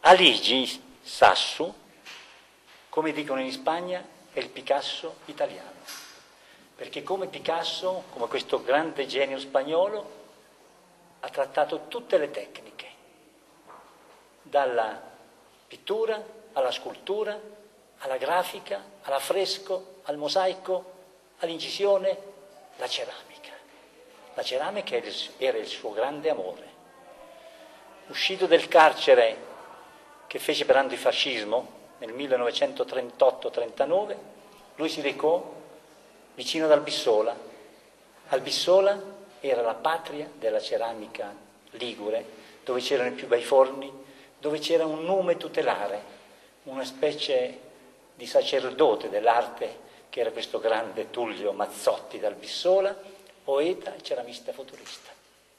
Aligi Sassu, come dicono in Spagna, è il Picasso italiano, perché come Picasso, come questo grande genio spagnolo, ha trattato tutte le tecniche, dalla pittura alla scultura, alla grafica, all'affresco, al mosaico, all'incisione, la ceramica. La ceramica era il suo grande amore. Uscito del carcere che fece per antifascismo nel 1938-39, lui si recò vicino ad Albissola. Albissola era la patria della ceramica ligure, dove c'erano i più bei forni, dove c'era un nume tutelare, una specie di sacerdote dell'arte che era questo grande Tullio Mazzotti d'Albissola, poeta e ceramista futurista.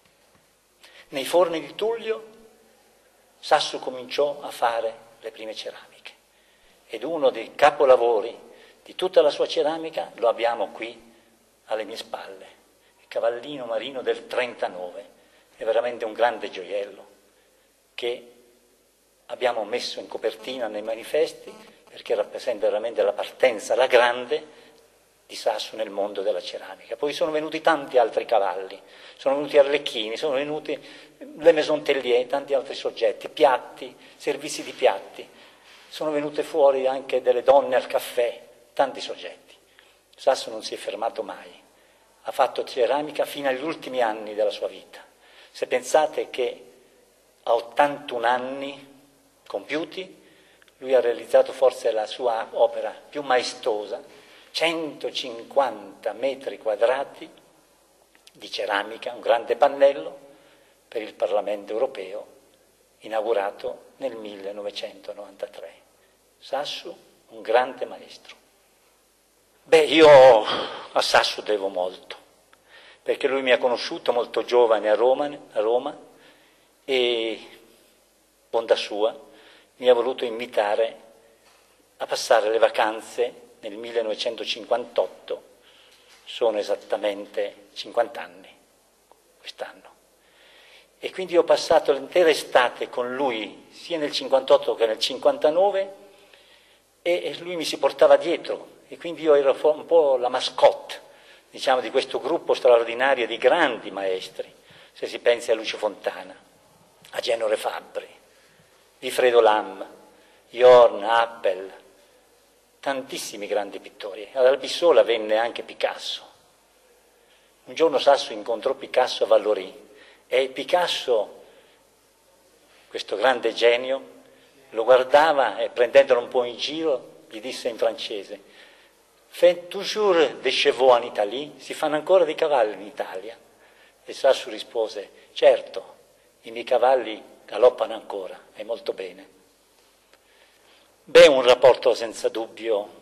Nei forni di Tullio Sassu cominciò a fare le prime ceramiche ed uno dei capolavori di tutta la sua ceramica lo abbiamo qui alle mie spalle, il Cavallino Marino del 39, è veramente un grande gioiello che abbiamo messo in copertina nei manifesti perché rappresenta veramente la partenza, la grande, di Sassu nel mondo della ceramica. Poi sono venuti tanti altri cavalli, sono venuti Arlecchini, sono venuti le Maison Tellier, tanti altri soggetti, piatti, servizi di piatti, sono venute fuori anche delle donne al caffè, tanti soggetti. Sassu non si è fermato mai, ha fatto ceramica fino agli ultimi anni della sua vita. Se pensate che a 81 anni compiuti, lui ha realizzato forse la sua opera più maestosa, 150 metri quadrati di ceramica, un grande pannello per il Parlamento europeo, inaugurato nel 1993. Sassu, un grande maestro. Beh, io a Sassu devo molto, perché lui mi ha conosciuto molto giovane a Roma e, bontà sua, mi ha voluto invitare a passare le vacanze nel 1958, sono esattamente 50 anni quest'anno. E quindi ho passato l'intera estate con lui, sia nel 58 che nel 59, e lui mi si portava dietro, e quindi io ero un po' la mascotte, diciamo, di questo gruppo straordinario di grandi maestri, se si pensa a Lucio Fontana, a Genore Fabbri, Wilfredo Lam, Jorn, Appel, tantissimi grandi pittori. Ad Albissola venne anche Picasso. Un giorno Sassu incontrò Picasso a Vallorì e Picasso, questo grande genio, lo guardava e prendendolo un po' in giro gli disse in francese: «Faites toujours des chevaux en Italie?» Si fanno ancora dei cavalli in Italia? E Sassu rispose: «Certo, i miei cavalli galoppano ancora, e molto bene». Beh, un rapporto senza dubbio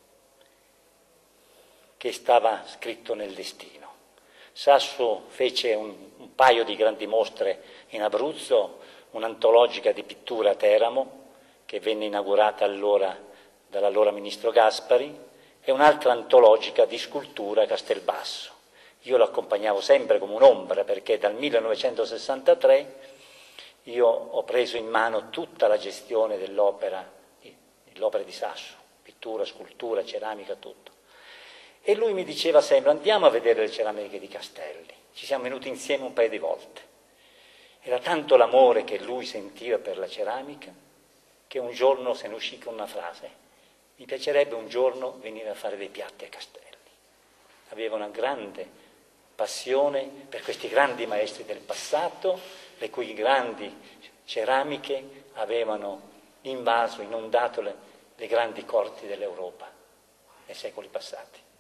che stava scritto nel destino. Sassu fece un paio di grandi mostre in Abruzzo, un'antologica di pittura a Teramo, che venne inaugurata allora dall'allora ministro Gaspari, e un'altra antologica di scultura a Castelbasso. Io lo accompagnavo sempre come un'ombra, perché dal 1963 io ho preso in mano tutta la gestione dell'opera di Sassu, pittura, scultura, ceramica, tutto. E lui mi diceva sempre: andiamo a vedere le ceramiche di Castelli. Ci siamo venuti insieme un paio di volte. Era tanto l'amore che lui sentiva per la ceramica che un giorno se ne uscì con una frase: mi piacerebbe un giorno venire a fare dei piatti a Castelli. Aveva una grande passione per questi grandi maestri del passato, le cui grandi ceramiche avevano invaso, inondato le grandi corti dell'Europa nei secoli passati.